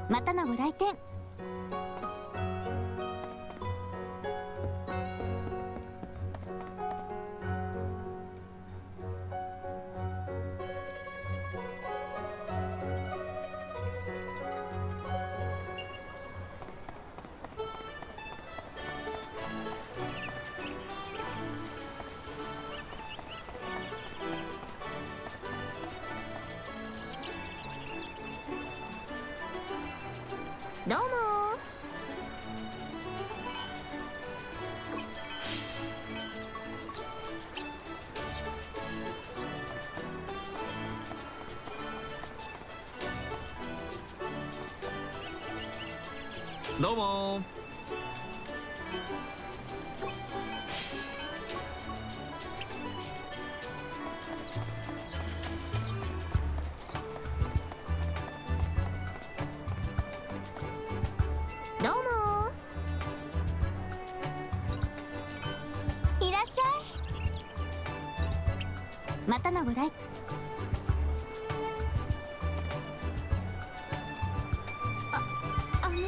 またのご来店。どうもどうもどうもいらっしゃい。またのご来。あの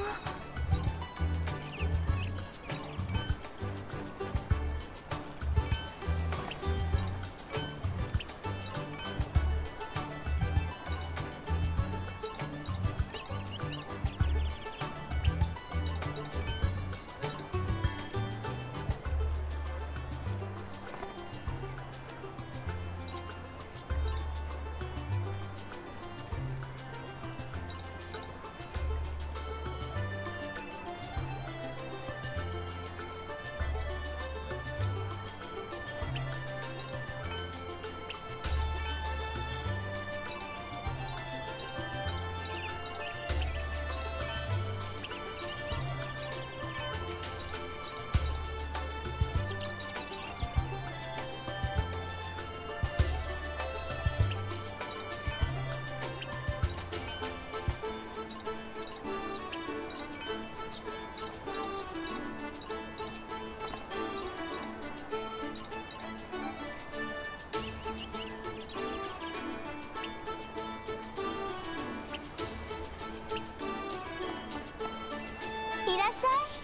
いらっしゃい。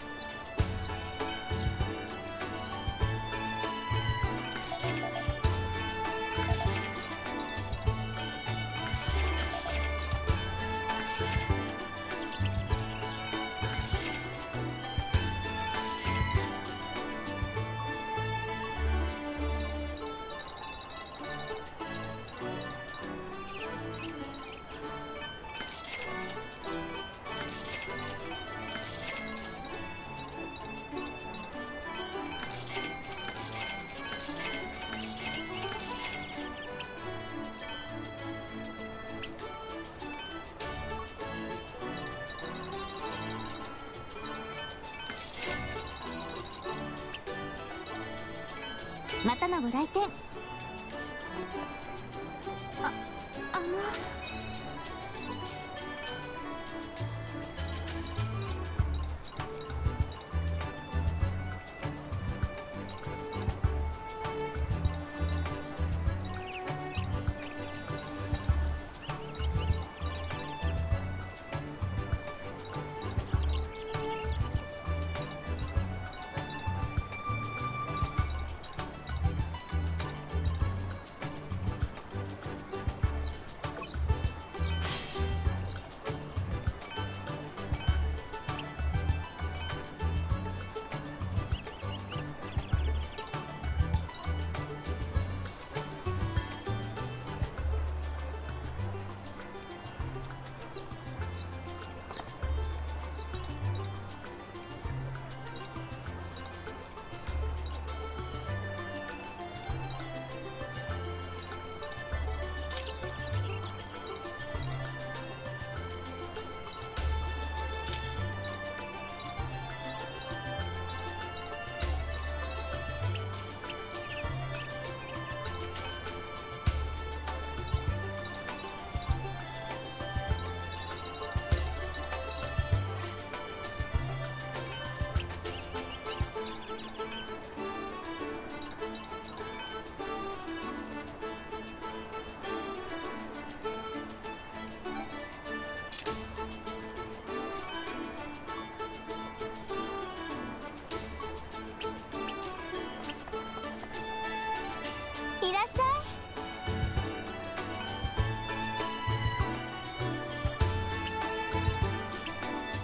またのご来店。あの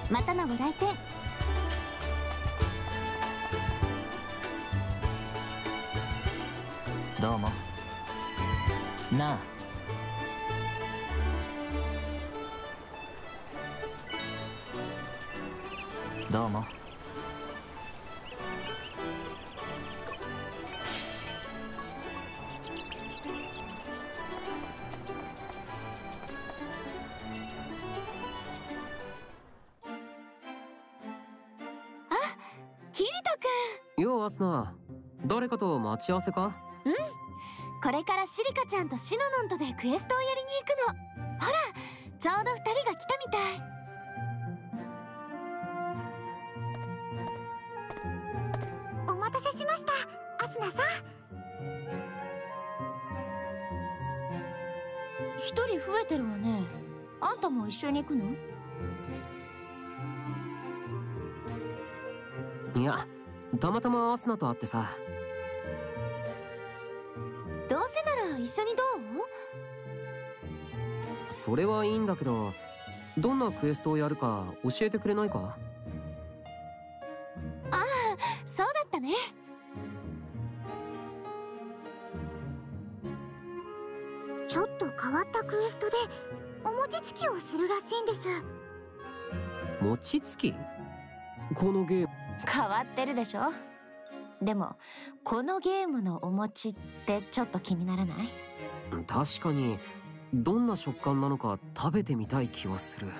またのご来店。 どうも。なあ。どうも。 キリトくん。 ようアスナ、誰かと待ち合わせか？ うん、これからシリカちゃんとシノノンとでクエストをやりに行くの。ほら、ちょうど2人が来たみたい。お待たせしました、アスナさん。1人増えてるわね。あんたも一緒に行くの？ いや、たまたまアスナと会ってさ。 どうせなら一緒にどう？ それはいいんだけど、どんなクエストをやるか教えてくれないか？ ああ、そうだったね。ちょっと変わったクエストでお餅つきをするらしいんです。 餅つき？このゲーム変わってるでしょ。でもこのゲームのお餅ってちょっと気にならない？ 確かにどんな食感なのか食べてみたい気はする。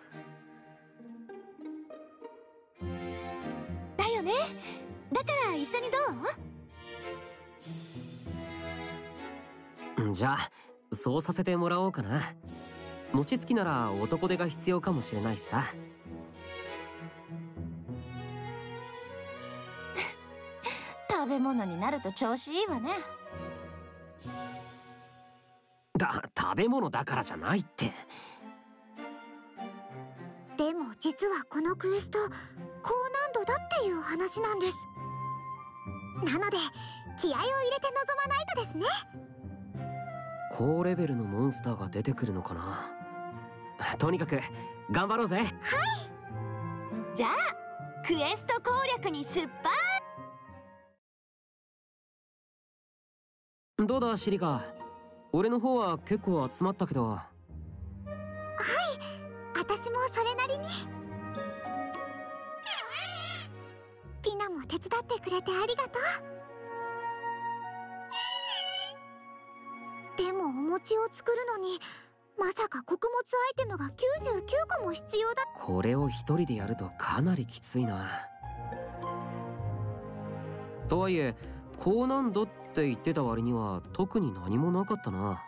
だよね。だから一緒にどう？ じゃあそうさせてもらおうかな。餅つきなら男手が必要かもしれないしさ。 食べ物になると調子いいわね。 食べ物だからじゃないって。 でも実はこのクエスト高難度だっていう話なんです。なので気合を入れて臨まないとですね。 高レベルのモンスターが出てくるのかな。とにかく頑張ろうぜ。はい。 じゃあクエスト攻略に出発。 どうだシリカ、俺の方は結構集まったけど。 はい、私もそれなりに。ピナも手伝ってくれてありがとう。でもお餅を作るのにまさか穀物アイテムが99個も必要だ。 これを一人でやるとかなりきついな。とはいえ高難度って言ってた割には特に何もなかったな。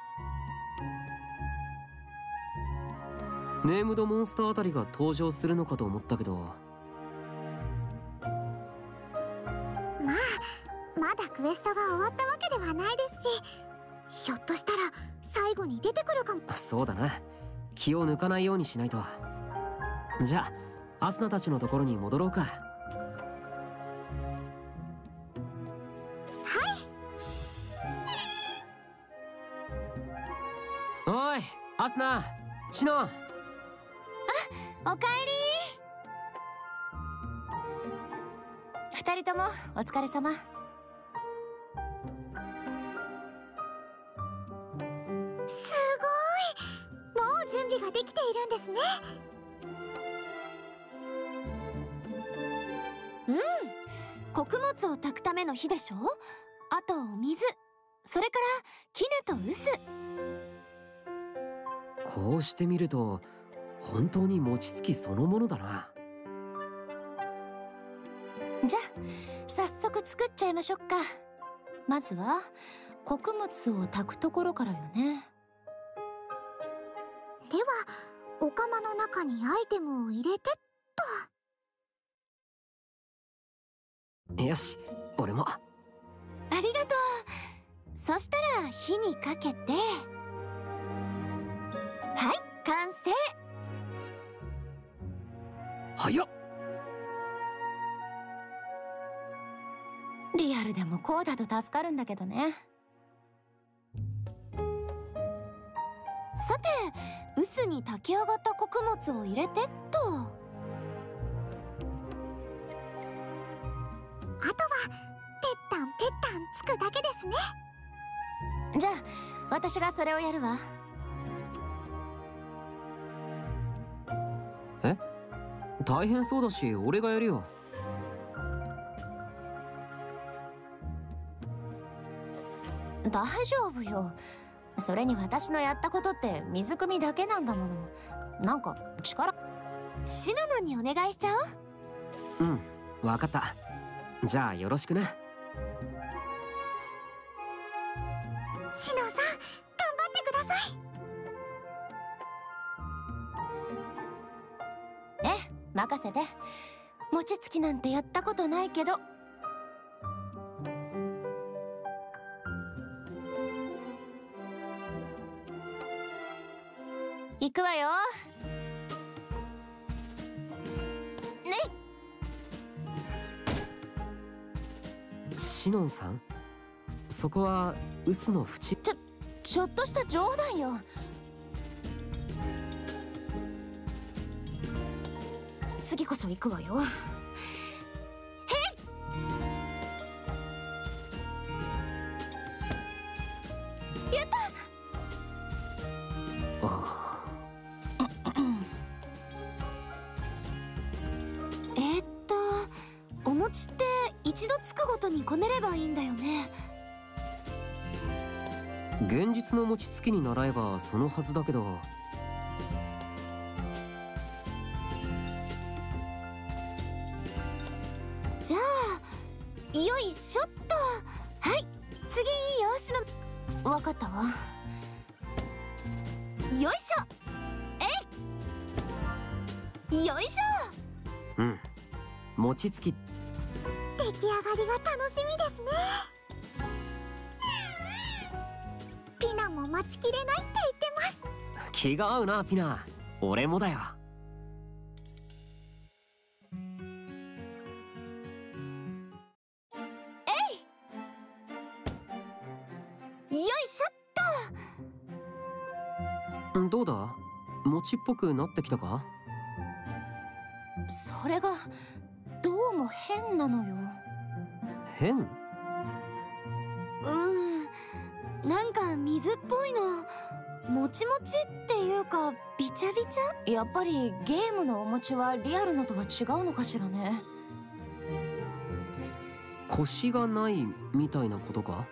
ネームドモンスターあたりが登場するのかと思ったけど。 まあまだクエストが終わったわけではないですし、ひょっとしたら最後に出てくるかも。 そうだな、気を抜かないようにしないと。じゃあアスナたちのところに戻ろうか。おいアスナ、シノン。 おかえり。二人ともお疲れ様。すごい、もう準備ができているんですね。うん、穀物を炊くための火でしょ。あと水、それからキネとウス。 こうしてみると本当に餅つきそのものだな。 じゃあ早速作っちゃいましょうか。まずは穀物を炊くところからよね。ではお釜の中にアイテムを入れてっと。 よし、俺も。 ありがとう。そしたら火にかけて、はい、完成。 早っ。 リアルでもこうだと助かるんだけどね。さて、臼に炊き上がった穀物を入れてっと。 ですね。 じゃあ私がそれをやるわ。 え、大変そうだし俺がやるよ。 大丈夫よ。それに私のやったことって水汲みだけなんだもの。なんか力。 シノノにお願いしちゃおう。 うん、わかった。じゃあよろしくな。 シノさん頑張ってください。 任せて。餅つきなんてやったことないけど。行くわよ。ねい。シノンさん、そこは臼の縁。 ちょっとした冗談よ。次こそ行くわよ。やった。お餅って一度つくごとにこねればいいんだよね。 現実の餅つきに習えばそのはずだけど。 じゃあよいしょっと。はい、次いいよシノ。わかったわ。よいしょ。よいしょ。うん、餅つき。 出来上がりが楽しみですね。ピナも待ちきれないって言ってます。 気が合うなピナ。俺もだよ。 よいしょっと。 どうだ、餅っぽくなってきたか？ それがどうも変なのよ。 変？ なんか水っぽいの。もちもちっていうかビチャビチャ。やっぱりゲームのお餅はリアルのとは違うのかしらね。 コシがないみたいなことか？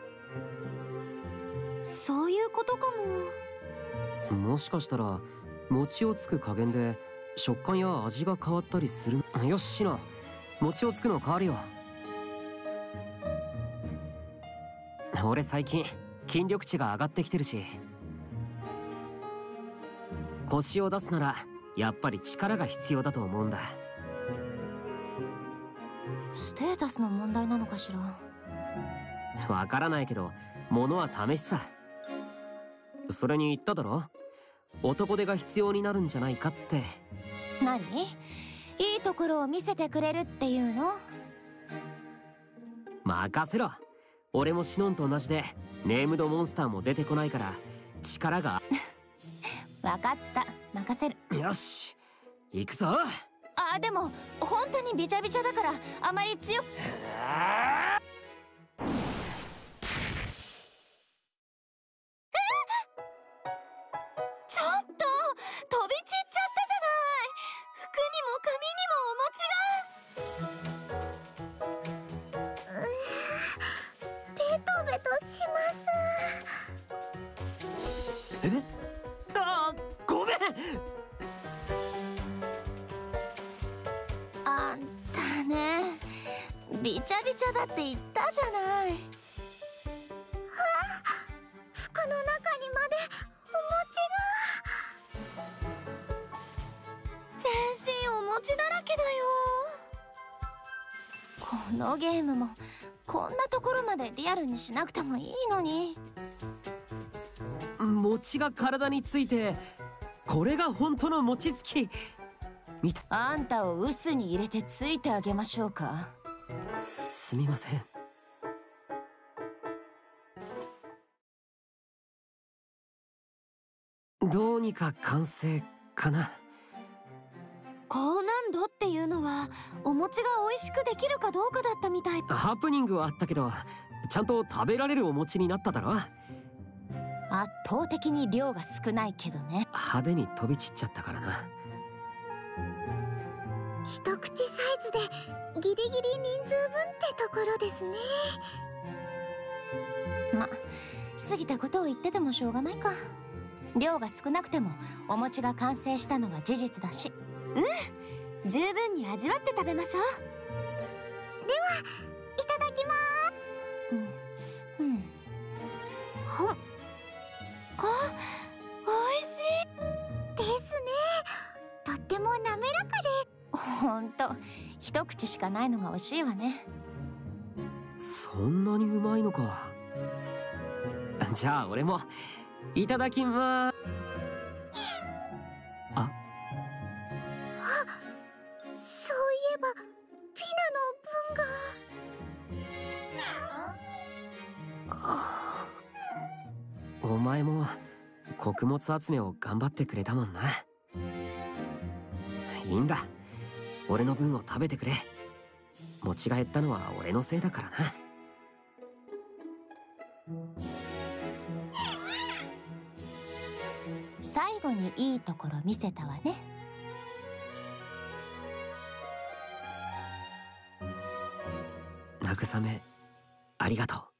そういうことかも。 もしかしたら餅をつく加減で食感や味が変わったりする。よしシノ、餅をつくの変わるよ。俺最近筋力値が上がってきてるし、コシを出すならやっぱり力が必要だと思うんだ。 ステータスの問題なのかしら。 わからないけど物は試しさ。それに言っただろ、男手が必要になるんじゃないかって。 何？いいところを見せてくれるっていうの？ 任せろ。俺もシノンと同じでネームドモンスターも出てこないから力が。 分かった、任せる。 よし行くぞ。 でも本当にビチャビチャだからあまり強く。ちょっと飛び散っちゃったじゃない。服にも髪にもお餅が。 ベトベトします。 ごめん。 あんたね、ビチャビチャだって言ったじゃない。 服の中にまで全身お餅だらけだよ。このゲームもこんなところまでリアルにしなくてもいいのに。 餅が体について、これが本当の餅つき。見た。 あんたを臼に入れてついてあげましょうか。 すみません。どうにか完成かな。 高難度っていうのはお餅が美味しくできるかどうかだったみたい。 ハプニングはあったけどちゃんと食べられるお餅になっただろ。 圧倒的に量が少ないけどね。 派手に飛び散っちゃったからな。 一口サイズでギリギリ人数分ってところですね。 ま、過ぎたことを言っててもしょうがないか。量が少なくてもお餅が完成したのは事実だし。 十分に味わって食べましょう。では、いただきまーす。あ、おいしいですね。とっても滑らかで。 ほんと、一口しかないのが惜しいわね。 そんなにうまいのか。じゃあ俺もいただきまーす。 そういえばピナの分が。 お前も穀物集めを頑張ってくれたもんな。いいんだ、俺の分を食べてくれ。餅が減ったのは俺のせいだからな。 最後にいいところ見せたわね。 慰めありがとう。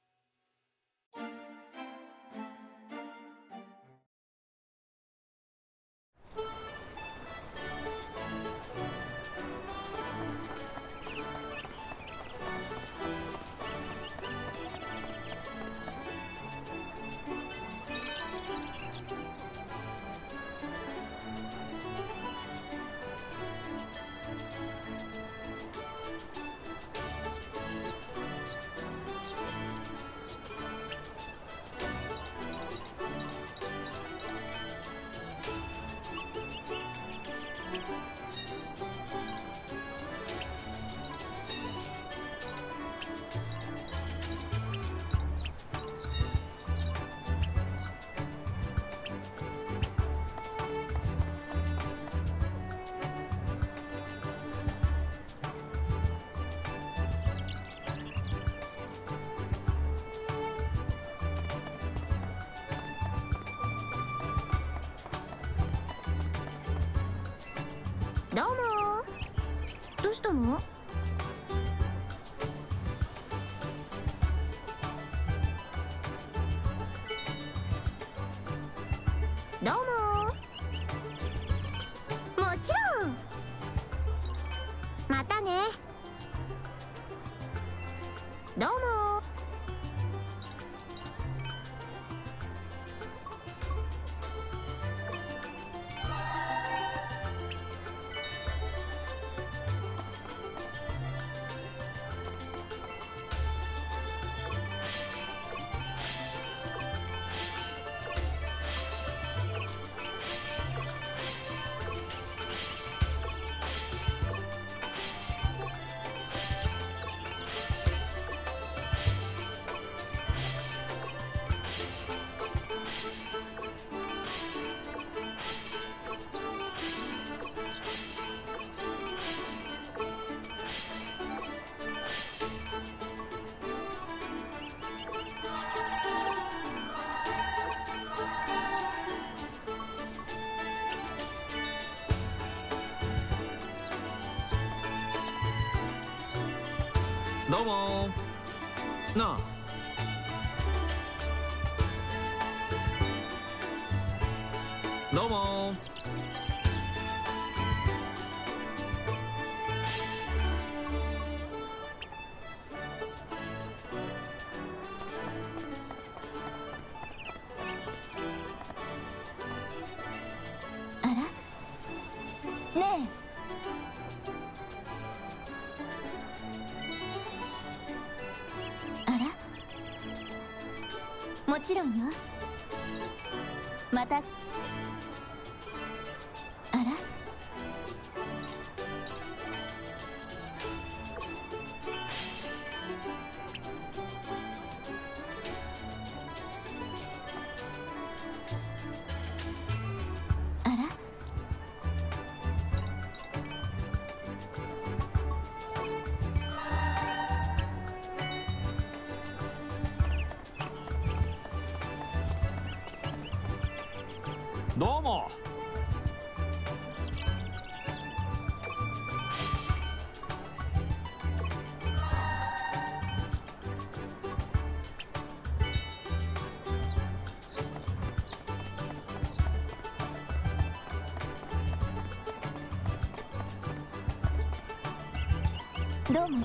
どうもー。どうしたの？どうもー。もちろん。またね。どうもー。 どうもー。なあ、どうもー。 あら？ねえ。もちろんよ。また。あら？あら？ どうも。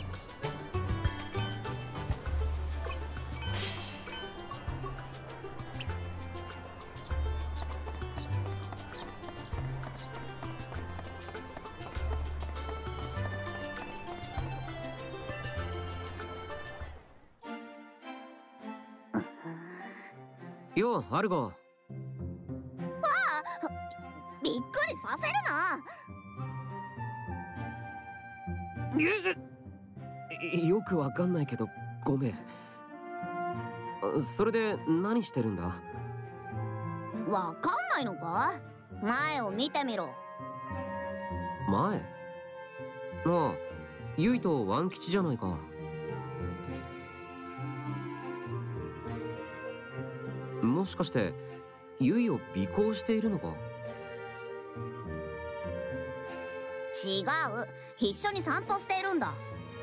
ようアルゴ。 びっくりさせるな。 よくわかんないけどごめん。それで何してるんだ？ わかんないのか？前を見てみろ。 前？ああ、ユイとワン吉じゃないか。もしかしてユイを尾行しているのか？ 違う、一緒に散歩しているんだ。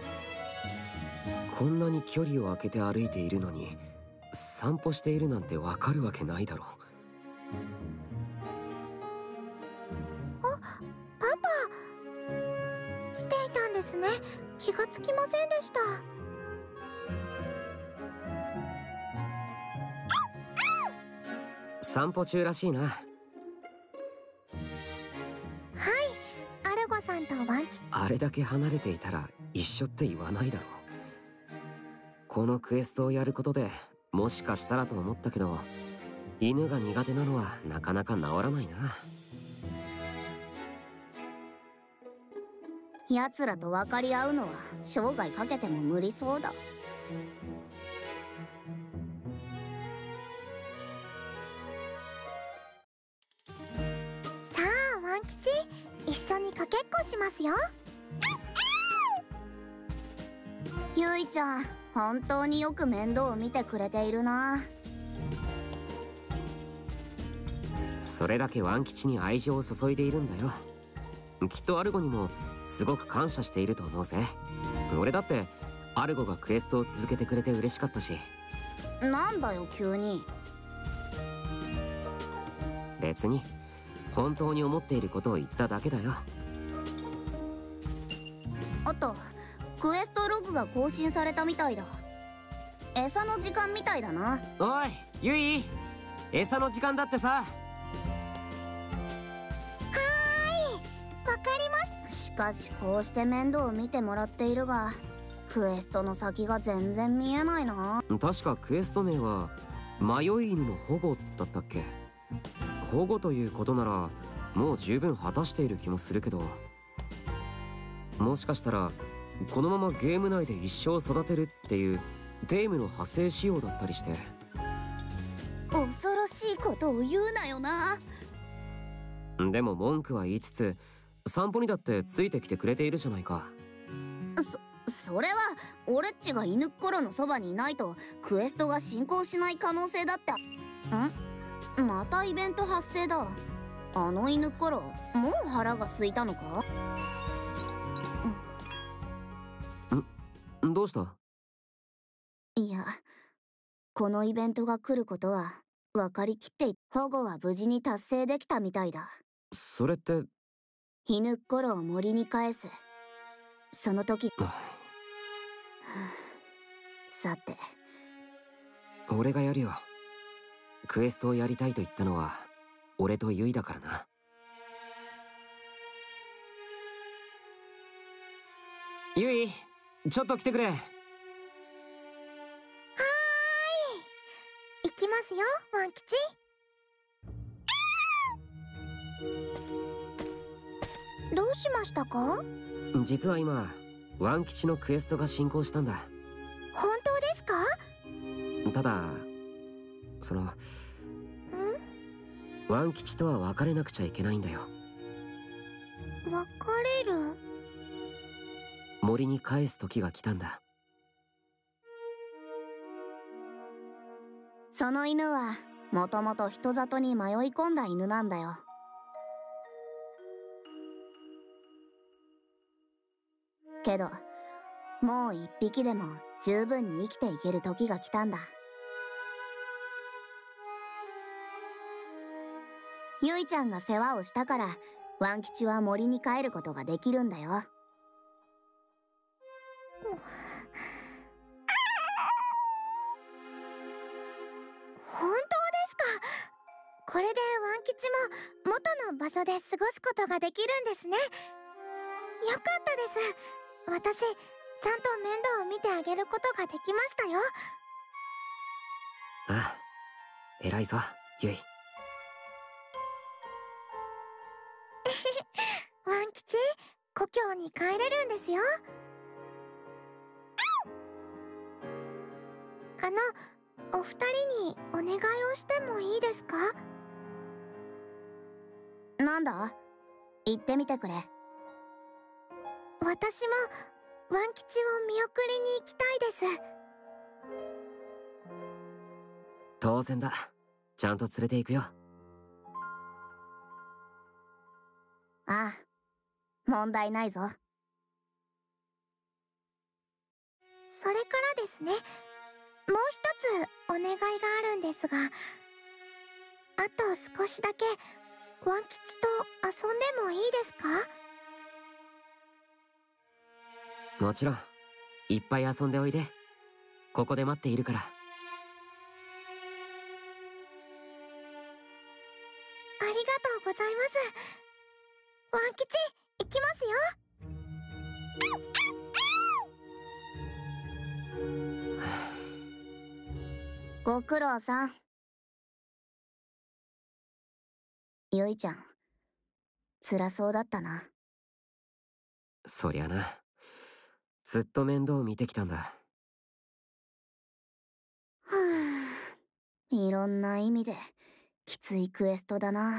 こんなに距離を空けて歩いているのに散歩しているなんてわかるわけないだろ。 パパ来ていたんですね。気がつきませんでした。 散歩中らしいな。 アルゴさんとワン吉。 あれだけ離れていたら一緒って言わないだろう。このクエストをやることでもしかしたらと思ったけど、犬が苦手なのはなかなか治らないな。 奴らと分かり合うのは生涯かけても無理そうだ。 さあワン吉、一緒にかけっこしますよ。 ゆいちゃん、本当によく面倒を見てくれているな。 それだけワン吉に愛情を注いでいるんだよ。きっとアルゴにもすごく感謝していると思うぜ。俺だってアルゴがクエストを続けてくれて嬉しかったし。 なんだよ急に。 別に本当に思っていることを言っただけだよ。 あとクエストログが更新されたみたいだ。餌の時間みたいだな。 おいユイ、餌の時間だってさ。 わかりまししかしこうして面倒を見てもらっているが、クエストの先が全然見えないな。 確かクエスト名は迷い犬の保護だったっけ。保護ということならもう十分果たしている気もするけど、もしかしたらこのままゲーム内で一生育てるっていうテームの派生仕様だったりして。 恐ろしいことを言うなよな。 でも文句は言いつつ散歩にだってついてきてくれているじゃないか。 それは俺っちが犬っころのそばにいないとクエストが進行しない可能性だって。またイベント発生だ。あの犬っころもう腹が空いたのか？ どうした？ いや、このイベントが来ることは分かりきっていて、保護は無事に達成できたみたいだ。 それって犬っころを森に返す。その時さて俺がやるよ。クエストをやりたいと言ったのは俺とユイだからな。ユイ、ちょっと来てくれ。 行きますよワン吉。どうしましたか？ 実は今ワン吉のクエストが進行したんだ。 本当ですか？ ただワン吉とは別れなくちゃいけないんだよ。 別れる？ 森に返す時が来たんだ。 その犬はもともと人里に迷い込んだ犬なんだよ。けどもう一匹でも十分に生きていける時が来たんだ。ゆいちゃんが世話をしたからワン吉は森に帰ることができるんだよ。 本当ですか？これでワン吉も元の場所で過ごすことができるんですね。よかったです。私ちゃんと面倒を見てあげることができましたよ。 ああ、偉いぞユイ。 ワン吉、故郷に帰れるんですよ。お二人にお願いをしてもいいですか？ なんだ？言ってみてくれ。 私もワン吉を見送りに行きたいです。 当然だ。ちゃんと連れて行くよ。 ああ、問題ないぞ。 それからですね、もう一つお願いがあるんですが、あと少しだけワン吉と遊んでもいいですか？ もちろん、いっぱい遊んでおいで。ここで待っているから。 ありがとうございます。ワン吉、行きますよ。 ご苦労さん。ゆいちゃん、辛そうだったな。 そりゃな。ずっと面倒を見てきたんだ。 ふぅ、いろんな意味できついクエストだな。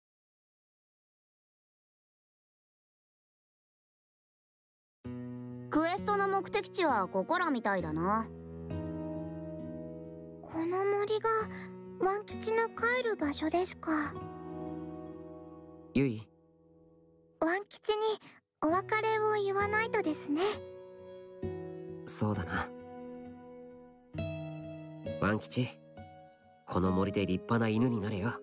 クエストの目的地はここらみたいだな。 この森がワン吉の帰る場所ですか？ ユイ、 ワン吉にお別れを言わないとですね。 そうだな。ワン吉、この森で立派な犬になれよ。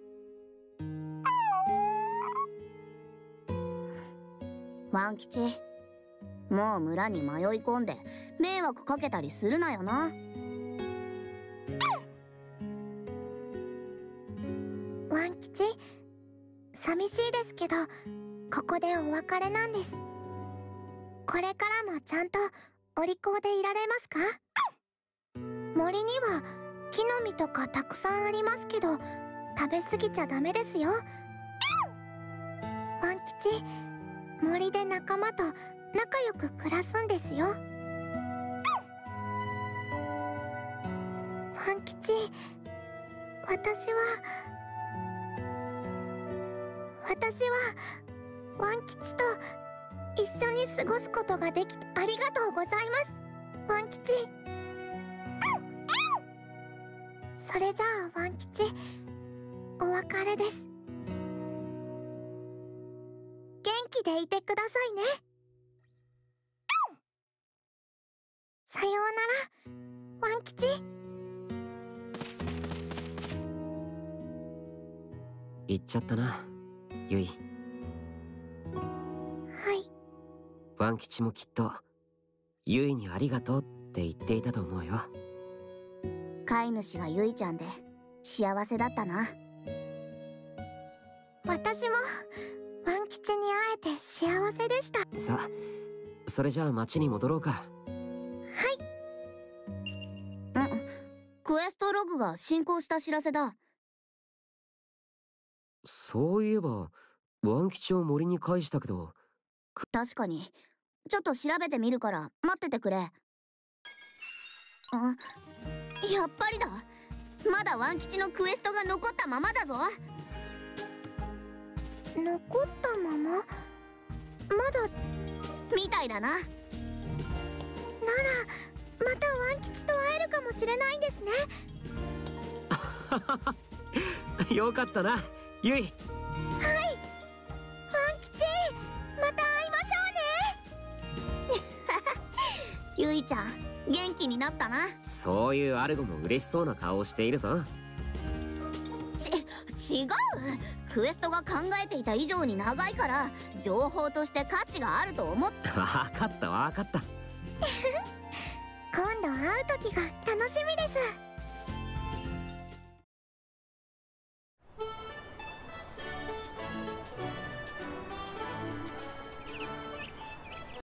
ワン吉、もう村に迷い込んで迷惑かけたりするなよな。 ワン吉、寂しいですけどここでお別れなんです。これからもちゃんとお利口でいられますか？森には木の実とかたくさんありますけど食べ過ぎちゃダメですよ。ワン吉、森で仲間と仲良く暮らすんですよ。ワン吉、私はワン吉と一緒に過ごすことができてありがとうございます、ワン吉。それじゃあワン吉、お別れです。元気でいてくださいね。さようなら、ワン吉。 行っちゃったな、ユイ。 はい。 ワン吉もきっとユイにありがとうって言っていたと思うよ。 飼い主がゆいちゃんで幸せだったな。 私もワン吉に会えて幸せでした。 さあ、それじゃあ町に戻ろうか。 クエストログが進行した知らせだ。 そういえばワン吉を森に返したけど。 確かに。ちょっと調べてみるから待っててくれ。あ、やっぱりだ。まだワン吉のクエストが残ったままだぞ。 残ったまま？まだみたいだな。 ならまたワン吉と会えるかもしれないんですね。 よかったな、ユイ。 はい、ワン吉、また会いましょうね。 ゆいちゃん、元気になったな。 そういうアルゴも嬉しそうな顔をしているぞ。 違う。クエストが考えていた以上に長いから情報として価値があると思って。 分かった分かった。 今度会う時が楽しみです。